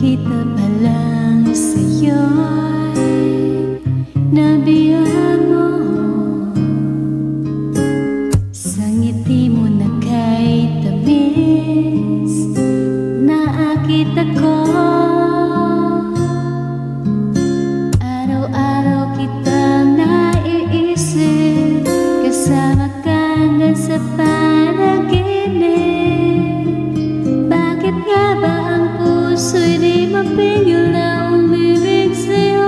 Nakita pa lang sa'yo'y nabiyag mo. Sa ngiti mo na kay tamis, naakit ako. Araw-araw kitang naiisip, kasama ka hanggang sa panaginip. Bakit nga ba ang puso'y di mapigil na umibig sa'yo?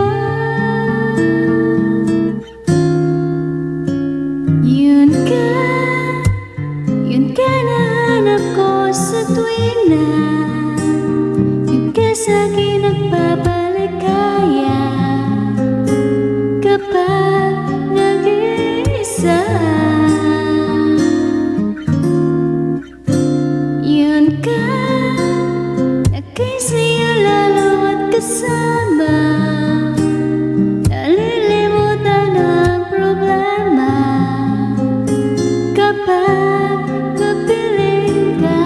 Yun ka nahanap ko sa tuwing na yun ka sa'kin nagpapaligaya. Kapag nag-iisa, yun ka nagkasaya lalo at kasama. Nalilimutan ang problema kapag kapiling ka.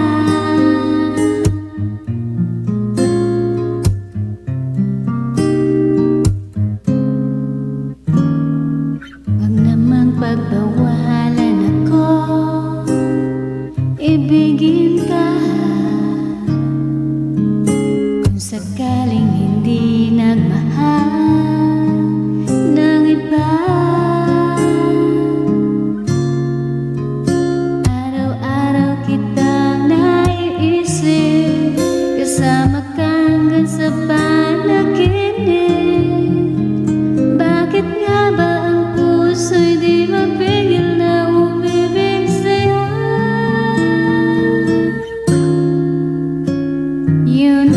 Wag namang pagbawalan ako, ibigin ka. Kung sakaling hindi nagmahal ng iba, araw-araw kitang naiisip, kasama ka hanggang sa panaginip. Bakit nga ba ang puso'y di mapigil na umibig sa'yo? Yun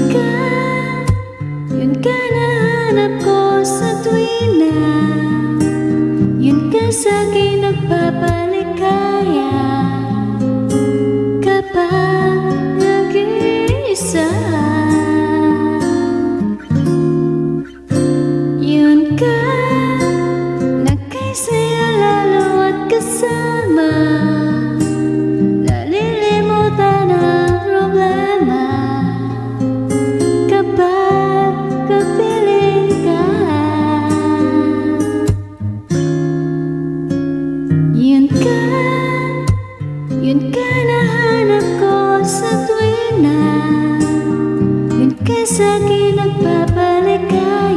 ka nahanap ko sa tuwing na yun ka sa'kin nagpapaligaya. Kapag nag-iisa, yun ka nagkasaya lalo at kasama. Nalilimutan ang problema kapag kapiling ka. Yun ka nahanap ko sa tuwing na yun ka sa'kin nagpapaligaya.